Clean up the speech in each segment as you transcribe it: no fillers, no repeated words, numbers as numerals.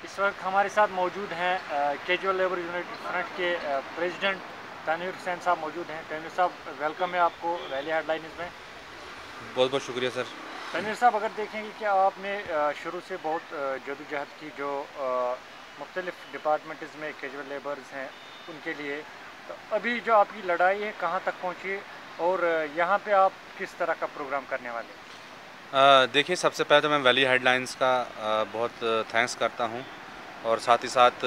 इस वक्त हमारे साथ मौजूद हैं कैजुअल लेबर यूनाइटेड फ्रंट के प्रेसिडेंट तनवीर हुसैन साहब मौजूद हैं। तनवीर साहब, वेलकम है आपको वैली हेडलाइंस में। बहुत बहुत शुक्रिया सर। तनवीर साहब, अगर देखेंगे कि आपने शुरू से बहुत जदोजहद की, जो मुख्तलिफ डिपार्टमेंट्स में कैजुअल लेबर्स हैं उनके लिए, तो अभी जो आपकी लड़ाई है कहाँ तक पहुँची और यहाँ पे आप किस तरह का प्रोग्राम करने वाले हैं? देखिए, सबसे पहले तो मैं वैली हेडलाइंस का बहुत थैंक्स करता हूँ और साथ ही साथ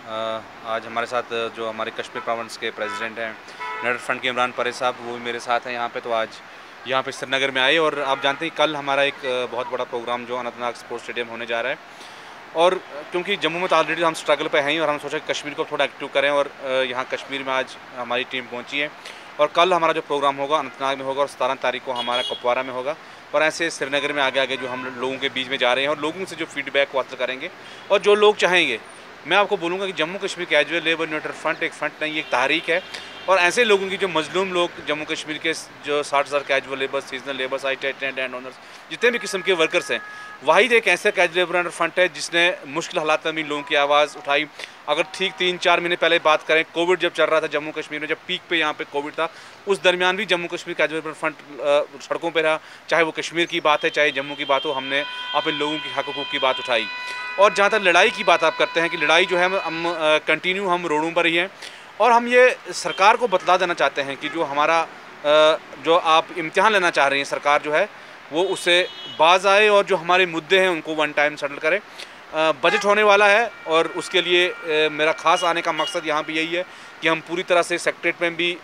आज हमारे साथ जो हमारे कश्मीर प्रोविंस के प्रेसिडेंट हैं यूनाइटेड फ्रंट के इमरान परे साहब, वो भी मेरे साथ हैं यहाँ पे। तो आज यहाँ पे श्रीनगर में आए और आप जानते हैं कल हमारा एक बहुत बड़ा प्रोग्राम जो अनंतनाग स्पोर्ट्स स्टेडियम होने जा रहा है। और क्योंकि जम्मू में तो ऑलरेडी हम स्ट्रगल पे हैं ही और हम सोचा कि कश्मीर को थोड़ा एक्टिव करें, और यहाँ कश्मीर में आज हमारी टीम पहुँची है। और कल हमारा जो प्रोग्राम होगा अनंतनाग में होगा और 17 तारीख को हमारा कुपवारा में होगा। और ऐसे श्रीनगर में आगे आगे जो हम लोगों के बीच में जा रहे हैं और लोगों से जो फीडबैक को हासिल करेंगे और जो लोग चाहेंगे। मैं आपको बोलूँगा कि Jammu Kashmir casual labour united front एक फ्रंट नहीं, एक तहरीक है। और ऐसे लोगों की जो मजलूम लोग जम्मू कश्मीर के जो 60,000 casual labour, seasonal labour, site attendant and owners, जितने भी किस्म के वर्कर्स हैं, वाहिद एक ऐसा कैजुअल लेबर यूनाइटेड फ्रंट है जिसने मुश्किल हालात में भी लोगों की आवाज़ उठाई। अगर ठीक 3-4 महीने पहले बात करें, कोविड जब चल रहा था जम्मू कश्मीर में, जब पीक पे यहाँ पे कोविड था, उस दरमियान भी Jammu Kashmir casual labour front सड़कों पर रहा। चाहे वो कश्मीर की बात है, चाहे जम्मू की बात हो, हमने अपने लोगों की हक हकूक़ की बात उठाई। और जहाँ तक लड़ाई की बात आप करते हैं कि लड़ाई जो है हम कंटिन्यू हम रोडों पर ही हैं। और हम ये सरकार को बतला देना चाहते हैं कि जो हमारा जो आप इम्तिहान लेना चाह रही हैं, सरकार जो है वो उससे बाज आए और जो हमारे मुद्दे हैं उनको वन टाइम सेटल करे। बजट होने वाला है और उसके लिए मेरा ख़ास आने का मकसद यहाँ पे यही है कि हम पूरी तरह से सेक्रेटरीट में भी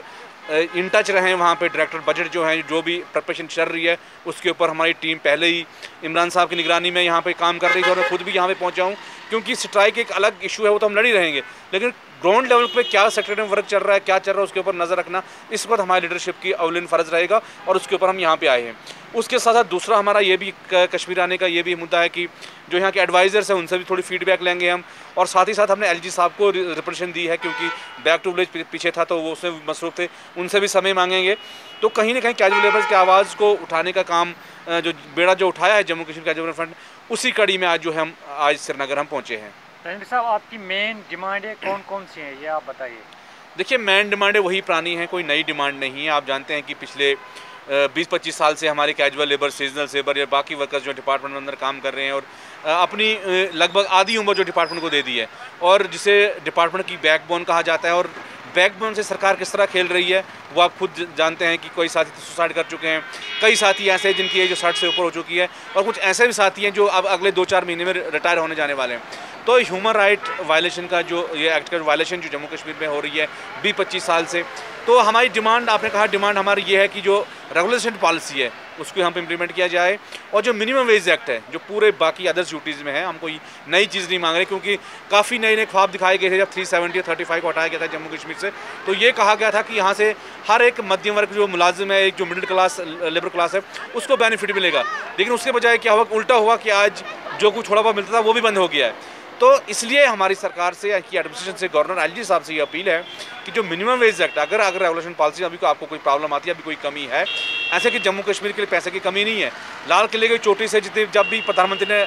इन टच रहें। वहाँ पे डायरेक्टर बजट जो है, जो भी प्रिपरेशन चल रही है, उसके ऊपर हमारी टीम पहले ही इमरान साहब की निगरानी में यहाँ पे काम कर रही थी और मैं खुद भी यहाँ पे पहुँचा हूँ। क्योंकि स्ट्राइक एक अलग इशू है, वो तो हम लड़ ही रहेंगे, लेकिन ग्राउंड लेवल पे क्या सेक्रेटरी में वर्क चल रहा है, क्या चल रहा है, उसके ऊपर नज़र रखना इस वक्त हमारी लीडरशिप की अवलिन फ़र्ज़ रहेगा और उसके ऊपर हम यहाँ पे आए हैं। उसके साथ साथ दूसरा हमारा ये भी कश्मीर आने का ये भी मुद्दा है कि जो यहाँ के एडवाइज़र्स हैं उनसे भी थोड़ी फीडबैक लेंगे हम। और साथ ही साथ हमने एलजी साहब को रिप्रेजेंटेशन दी है, क्योंकि बैक टू विलेज पीछे था तो वो उसमें मसरूफ़ थे, उनसे भी समय मांगेंगे। तो कहीं ना कहीं कैजुअल लेबर्स की आवाज़ को उठाने का काम, जो बेड़ा जो उठाया है Jammu Kashmir casual labour front, उसी कड़ी में आज जो है हम आज श्रीनगर हम पहुँचे हैं। तनवीर साहब, आपकी मेन डिमांडें कौन कौन सी हैं, ये आप बताइए। देखिए, मेन डिमांडें वही पुरानी हैं, कोई नई डिमांड नहीं है। आप जानते हैं कि पिछले 20-25 साल से हमारे कैजुअल लेबर, सीजनल लेबर या बाकी वर्कर्स जो डिपार्टमेंट में अंदर काम कर रहे हैं और अपनी लगभग आधी उम्र जो डिपार्टमेंट को दे दी है, और जिसे डिपार्टमेंट की बैकबोन कहा जाता है। और बैकबोन से सरकार किस तरह खेल रही है वो आप खुद जानते हैं कि कोई साथी तो सुसाइड कर चुके हैं, कई साथी ऐसे हैं जिनकी एज जो 60 से ऊपर हो चुकी है, और कुछ ऐसे भी साथी हैं जो अब अगले 2-4 महीने में रिटायर होने जाने वाले हैं। तो ह्यूमन राइट वायलेशन का जो ये एक्ट का वायलेशन जो जम्मू कश्मीर में हो रही है 20-25 साल से, तो हमारी डिमांड, आपने कहा डिमांड हमारी ये है कि जो रेगुलेशन पॉलिसी है उसको यहाँ पे इम्प्लीमेंट किया जाए। और जो मिनिमम वेज एक्ट है जो पूरे बाकी अदर्स ड्यूटीज़ में है, हम कोई नई चीज़ नहीं मांग रहे, क्योंकि काफ़ी नए नए ख्वाब दिखाए गए थे जब 370 और 35 को हटाया गया था जम्मू कश्मीर से। तो ये कहा गया था कि यहाँ से हर एक मध्यम वर्ग जो मुलाजिम है, एक जो मिडिल क्लास लेबर क्लास है, उसको बेनिफिट मिलेगा। लेकिन उसके बजाय क्या हुआ, उल्टा हुआ कि आज जो कुछ थोड़ा बहुत मिलता था वो भी बंद हो गया है। तो इसलिए हमारी सरकार से, की एडमिनिस्ट्रेशन से, गवर्नर एलजी साहब से ये अपील है कि जो मिनिमम वेज एक्ट, अगर रेगुलेशन पॉलिसी अभी को आपको कोई प्रॉब्लम आती है, अभी कोई कमी है, ऐसे कि जम्मू कश्मीर के लिए पैसे की कमी नहीं है। लाल किले की चोटी से जितने जब भी प्रधानमंत्री ने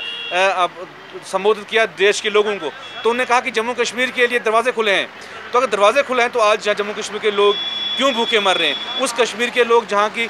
संबोधित किया देश के लोगों को, तो उन्होंने कहा कि जम्मू कश्मीर के लिए दरवाजे खुले हैं। तो अगर दरवाजे खुले हैं तो आज जम्मू कश्मीर के लोग क्यों भूखे मर रहे हैं? उस कश्मीर के लोग जहाँ की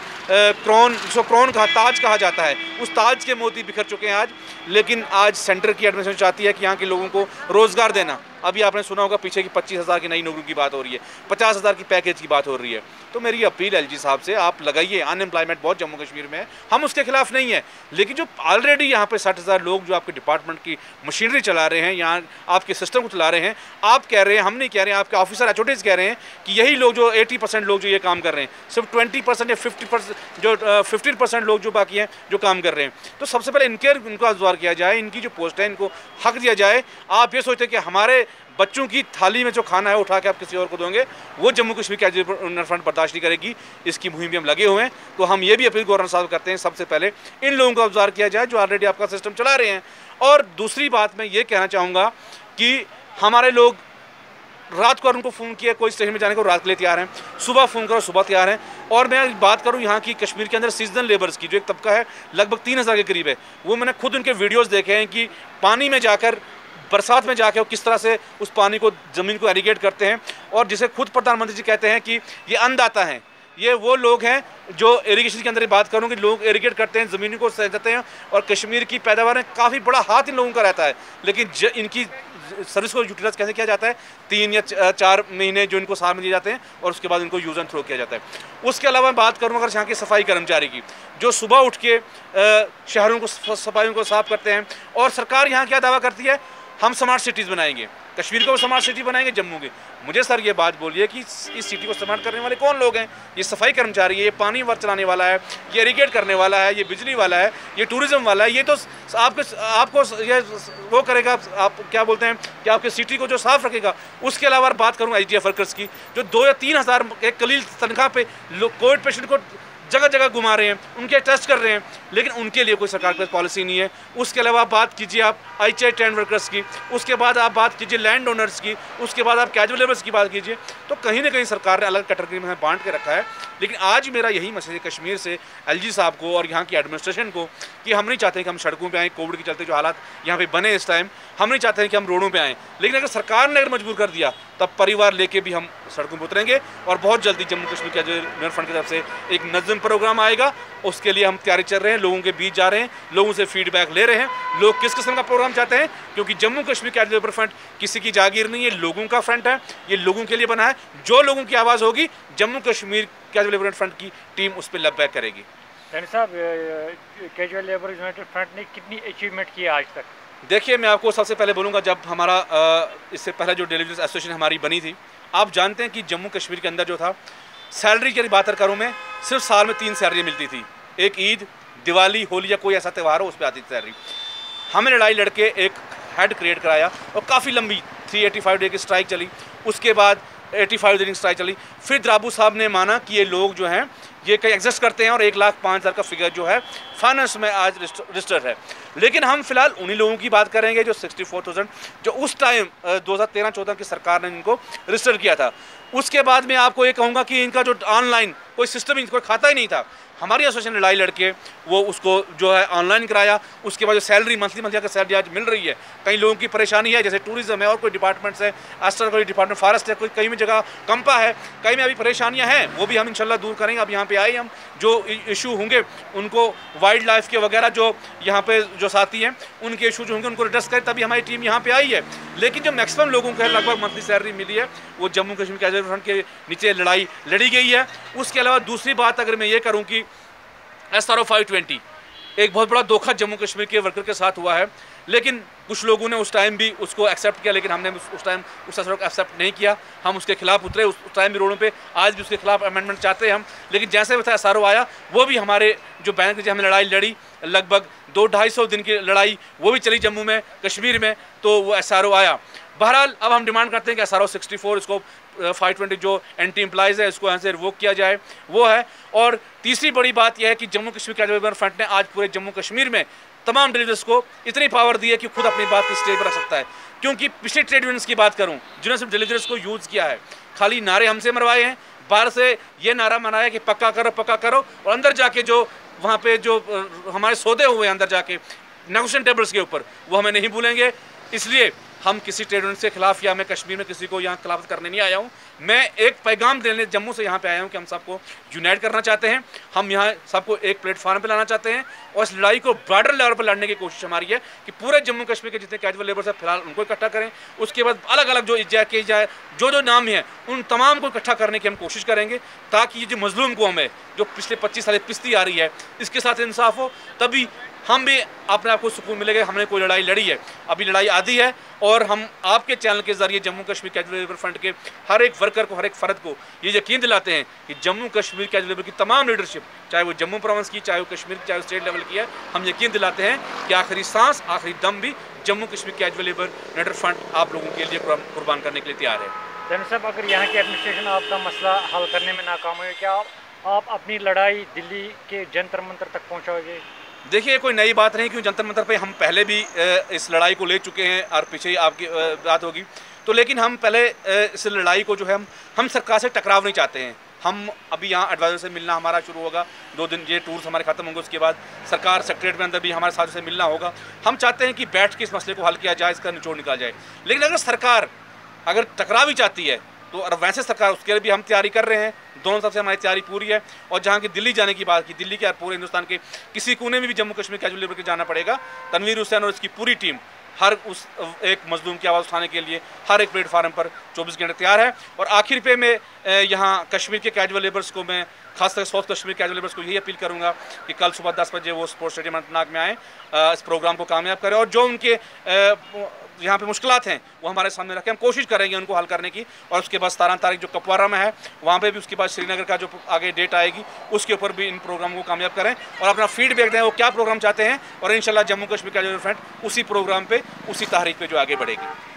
क्राउन कहा, ताज कहा जाता है, उस ताज के मोती बिखर चुके हैं आज। लेकिन आज सेंटर की एडमिनिस्ट्रेशन चाहती है कि यहाँ के लोगों को रोज़गार देना। अभी आपने सुना होगा पीछे की 25,000 की नई नौकरी की बात हो रही है, 50,000 की पैकेज की बात हो रही है। तो मेरी अपील एलजी साहब से, आप लगाइए। अनएम्प्लॉयमेंट बहुत जम्मू कश्मीर में है, हम उसके खिलाफ नहीं है, लेकिन जो ऑलरेडी यहाँ पे 60,000 लोग जो आपके डिपार्टमेंट की मशीनरी चला रहे हैं, यहाँ आपके सिस्टम को चला रहे हैं, आप कह रहे हैं, हम नहीं कह रहे हैं, आपके ऑफिसर एचओडीज कह रहे हैं कि यही लोग जो 80% लोग जो ये काम कर रहे हैं, सिर्फ 20% या 50% जो 15% लोग जो बाकी हैं जो काम कर रहे हैं। तो सबसे पहले इनका इंतजार किया जाए, इनकी जो पोस्ट है इनको हक दिया जाए। आप ये सोचते हैं कि हमारे बच्चों की थाली में जो खाना है उठा के आप किसी और को दोगे, वो जम्मू कश्मीर कैजुअल फ्रंट बर्दाश्त नहीं करेगी। इसकी मुहिम भी हम लगे हुए हैं। तो हम ये भी अपील गवर्नर साहब करते हैं, सबसे पहले इन लोगों को इंतजार किया जाए जो ऑलरेडी आपका सिस्टम चला रहे हैं। और दूसरी बात मैं ये कहना चाहूँगा कि हमारे लोग रात को उनको फ़ोन किया, कोई स्टेशन में जाने को रात के लिए तैयार हैं, सुबह फ़ोन करो सुबह तैयार हैं। और मैं बात करूं यहाँ की कश्मीर के अंदर सीजनल लेबर्स की, जो एक तबका है लगभग 3,000 के करीब है, वो मैंने खुद उनके वीडियोस देखे हैं कि पानी में जाकर बरसात में जाके वो किस तरह से उस पानी को ज़मीन को इरिगेट करते हैं। और जिसे खुद प्रधानमंत्री जी कहते हैं कि ये अन्नदाता हैं, ये वो लोग हैं जो इरिगेशन के अंदर बात करूँ कि लोग इरिगेट करते हैं, ज़मीन को सजाते हैं और कश्मीर की पैदावार में काफ़ी बड़ा हाथ इन लोगों का रहता है। लेकिन इनकी सर्विस को यूटिलाइज कैसे किया जाता है, 3 या 4 महीने जो इनको साल में दिए जाते हैं और उसके बाद इनको यूज़ एंड थ्रो किया जाता है। उसके अलावा मैं बात करूँ अगर यहाँ के सफाई कर्मचारी की, जो सुबह उठ के शहरों को सफाइयों को साफ़ करते हैं। और सरकार यहाँ क्या दावा करती है, हम स्मार्ट सिटीज़ बनाएंगे, कश्मीर को स्मार्ट सिटी बनाएंगे, जम्मू के। मुझे सर ये बात बोलिए कि इस सिटी को स्मार्ट करने वाले कौन लोग हैं? ये सफाई कर्मचारी है, ये पानी वर चलाने वाला है, ये इरिगेट करने वाला है, ये बिजली वाला है, ये टूरिज्म वाला है। ये तो आपको ये वो करेगा, आप क्या बोलते हैं कि आपके सिटी को जो साफ़ रखेगा। उसके अलावा बात करूँ IGF वर्कर्स की, जो 2 या 3 हज़ार एक कलील तनख्वाह पे कोविड पेशेंट को जगह जगह घुमा रहे हैं, उनके टेस्ट कर रहे हैं, लेकिन उनके लिए कोई सरकार की पॉलिसी नहीं है। उसके अलावा आप बात कीजिए आप IHI टेंट वर्कर्स की, उसके बाद आप बात कीजिए लैंड ओनर्स की, उसके बाद आप कैजुअल लेबर्स की बात कीजिए, तो कहीं ना कहीं सरकार ने अलग कैटेगरी में बांट के रखा है। लेकिन आज मेरा यही मैसेज है कश्मीर से LG साहब को और यहाँ की एडमिनिस्ट्रेशन को कि हम नहीं चाहते कि हम सड़कों पे आएँ। कोविड के चलते जो हालात यहाँ पे बने इस टाइम, हम नहीं चाहते हैं कि हम रोडों पे आएँ, लेकिन अगर सरकार ने अगर मजबूर कर दिया तब परिवार लेके भी हम सड़कों पर उतरेंगे। और बहुत जल्दी जम्मू कश्मीर कैजुअल फंड की तरफ से एक नज़म प्रोग्राम आएगा, उसके लिए हम तैयारी चल रहे हैं, लोगों के बीच जा रहे हैं, लोगों से फीडबैक ले रहे हैं, लोग किस किस्म का प्रोग्राम चाहते हैं। क्योंकि Jammu Kashmir casual labour front किसी की जागीर नहीं है, लोगों का फ्रंट है, ये लोगों के लिए बना है। जो लोगों की आवाज़ होगी, Jammu Kashmir casual labour front की टीम उस पर लबैक करेगी। यानी साहब, कैजुअल लेबर यूनाइटेड फ्रंट ने कितनी अचीवमेंट की आज तक? देखिए, मैं आपको सबसे पहले बोलूँगा, जब हमारा इससे पहले जो डेलीवेटर्स एसोसिएशन हमारी बनी थी, आप जानते हैं कि जम्मू कश्मीर के अंदर जो था, सैलरी की बात करूँ मैं, सिर्फ साल में 3 सैलरी मिलती थी। एक ईद, दिवाली, होली या कोई ऐसा त्यौहार हो, उस पर आती थी सैलरी। हमें लड़ाई लड़के एक हेड क्रिएट कराया और काफ़ी लंबी 385 डे की स्ट्राइक चली। उसके बाद 85 दिन की स्ट्राइक चली। फिर द्राबू साहब ने माना कि ये लोग जो हैं ये कहीं एग्जिस्ट करते हैं और 1,05,000 का फिगर जो है फाइनेंस में आज रजिस्टर्ड है। लेकिन हम फिलहाल उन्हीं लोगों की बात करेंगे जो 64,000 जो उस टाइम 2013-14 की सरकार ने इनको रजिस्टर किया था। उसके बाद मैं आपको ये कहूँगा कि इनका जो ऑनलाइन कोई सिस्टम, कोई खाता ही नहीं था। हमारी एसोसिएशन ने लड़ाई लड़के वो उसको जो है ऑनलाइन कराया। उसके बाद जो सैलरी मंथली का सैलरी आज मिल रही है, कई लोगों की परेशानी है, जैसे टूरिज्म है और कोई डिपार्टमेंट्स है, एस्टर कोई डिपार्टमेंट फॉरेस्ट है, कोई कई में जगह कंपा है, कई में अभी परेशानियां हैं, वो भी हम इंशाल्लाह दूर करेंगे। अब यहाँ पे आए हम जो इशू होंगे उनको, वाइल्ड लाइफ के वगैरह जो यहाँ पे जो साथी हैं उनके इशू जो होंगे उनको एड्रेस करें, तभी हमारी टीम यहाँ पे आई है। लेकिन जो मैक्सिमम लोगों को लगभग मंथली सैलरी मिली है वो जम्मू कश्मीर कैजुअल फ्रंट के नीचे लड़ाई लड़ी गई है। उसके अलावा दूसरी बात अगर मैं ये करूँ कि SRO 520 एक बहुत बड़ा धोखा जम्मू कश्मीर के वर्कर के साथ हुआ है, लेकिन कुछ लोगों ने उस टाइम भी उसको एक्सेप्ट किया, लेकिन हमने उस टाइम उस SRO को एक्सेप्ट नहीं किया। हम उसके खिलाफ उतरे उस टाइम भी रोडों पे, आज भी उसके खिलाफ अमेंडमेंट चाहते हैं हम। लेकिन जैसे भी SRO आया, वो भी हमारे जो बैंक से हमने लड़ाई लड़ी, लगभग 200-250 दिन की लड़ाई वो भी चली जम्मू में कश्मीर में, तो वो SRO आया। बहरहाल अब हम डिमांड करते हैं कि SRO 64 इसको 520 जो एंटी एम्प्लॉइज़ है इसको यहाँ से रिवोक किया जाए, वो है। और तीसरी बड़ी बात यह है कि Jammu Kashmir casual labour front ने आज पूरे जम्मू कश्मीर में तमाम डिलीवर्स को इतनी पावर दी है कि खुद अपनी बात की स्टेज पर रख सकता है। क्योंकि पिछले ट्रेड यूनियंस की बात करूँ जिन्होंने सिर्फ डिलीवर्स को यूज़ किया है, खाली नारे हमसे मरवाए हैं, बाहर से ये नारा मनाया कि पक्का करो, और अंदर जाके जो वहाँ पे जो हमारे सौदे हुए अंदर जाके नेगोशिएशन टेबल्स के ऊपर, वो हमें नहीं भूलेंगे। इसलिए हम किसी ट्रेड यूनियन के खिलाफ या मैं कश्मीर में किसी को यहाँ खिलाफ करने नहीं आया हूँ। मैं एक पैगाम देने जम्मू से यहाँ पे आया हूँ कि हम सबको यूनाइट करना चाहते हैं, हम यहाँ सबको एक प्लेटफॉर्म पे लाना चाहते हैं और इस लड़ाई को बॉर्डर लेवल पर लड़ने की कोशिश हमारी है कि पूरे जम्मू कश्मीर के जितने कैजुअल लेबर्स हैं फिलहाल उनको इकट्ठा करें। उसके बाद अलग अलग जो की जाए जो नाम हैं उन तमाम को इकट्ठा करने की हम कोशिश करेंगे, ताकि ये जो मजलूम कौम है जो पिछले 25 साल पिसती आ रही है, इसके साथ इंसाफ हो, तभी हम भी अपने आप को सुकून मिलेगा। हमने कोई लड़ाई लड़ी है, अभी लड़ाई आधी है, और हम आपके चैनल के जरिए Jammu Kashmir casual labour front के हर एक वर्कर को, हर एक फ़र्द को ये यकीन दिलाते हैं कि जम्मू कश्मीर कैजुअल लेबर की तमाम लीडरशिप, चाहे वो जम्मू प्रोविंस की, चाहे वो कश्मीर की, चाहे वो स्टेट लेवल की है, हम यकीन दिलाते हैं कि आखिरी सांस, आखिरी दम भी Jammu Kashmir casual labour united front आप लोगों के लिए कुर्बान करने के लिए तैयार है। जनरल साहब, अगर यहाँ की एडमिनिस्ट्रेशन आपका मसला हल करने में नाकाम है, क्या आप अपनी लड़ाई दिल्ली के जंतर मंतर तक पहुँचाओगे? देखिए, कोई नई बात नहीं, क्यों जंतर मंतर पे हम पहले भी इस लड़ाई को ले चुके हैं और पीछे ही आपकी बात होगी तो। लेकिन हम पहले इस लड़ाई को जो है हम सरकार से टकराव नहीं चाहते हैं, हम अभी यहाँ एडवाइज़र से मिलना हमारा शुरू होगा, 2 दिन ये टूर्स हमारे ख़त्म होंगे, उसके बाद सरकार सेक्रेटरीट में अंदर भी हमारे साथ से मिलना होगा। हम चाहते हैं कि बैठ के इस मसले को हल किया जाए, इसका निचोड़ निकाला जाए। लेकिन अगर सरकार अगर टकरा भी चाहती है तो और वैसे सरकार उसके लिए भी हम तैयारी कर रहे हैं, दोनों तरफ से हमारी तैयारी पूरी है। और जहाँ की दिल्ली जाने की बात की, दिल्ली के पूरे हिंदुस्तान के किसी कोने में भी जम्मू कश्मीर कैजुअल लेबर के जाना पड़ेगा, तनवीर हुसैन और इसकी पूरी टीम हर उस एक मजलूम की आवाज़ उठाने के लिए हर एक प्लेटफार्म पर 24 घंटे तैयार है। और आखिर पे मैं यहाँ कश्मीर के कैजुअल लेबर्स को, मैं खासकर साउथ कश्मीर कैजुअल लेबर्स को यही अपील करूँगा कि कल सुबह 10 बजे वो स्पोर्ट्स स्टेडियम अनंतनाग में आएँ, इस प्रोग्राम को कामयाब करें और जो उनके यहाँ पे मुश्किलात हैं वो हमारे सामने रखें। हम कोशिश करेंगे उनको हल करने की। और उसके बाद 17 तारीख जो कपवारा में है वहाँ पे भी, उसके बाद श्रीनगर का जो आगे डेट आएगी उसके ऊपर भी इन प्रोग्रामों को कामयाब करें और अपना फीडबैक दें वो क्या प्रोग्राम चाहते हैं। और इंशाल्लाह Jammu Kashmir casual labour front उसी प्रोग्राम पे, उसी तहरीक पे जो आगे बढ़ेगी।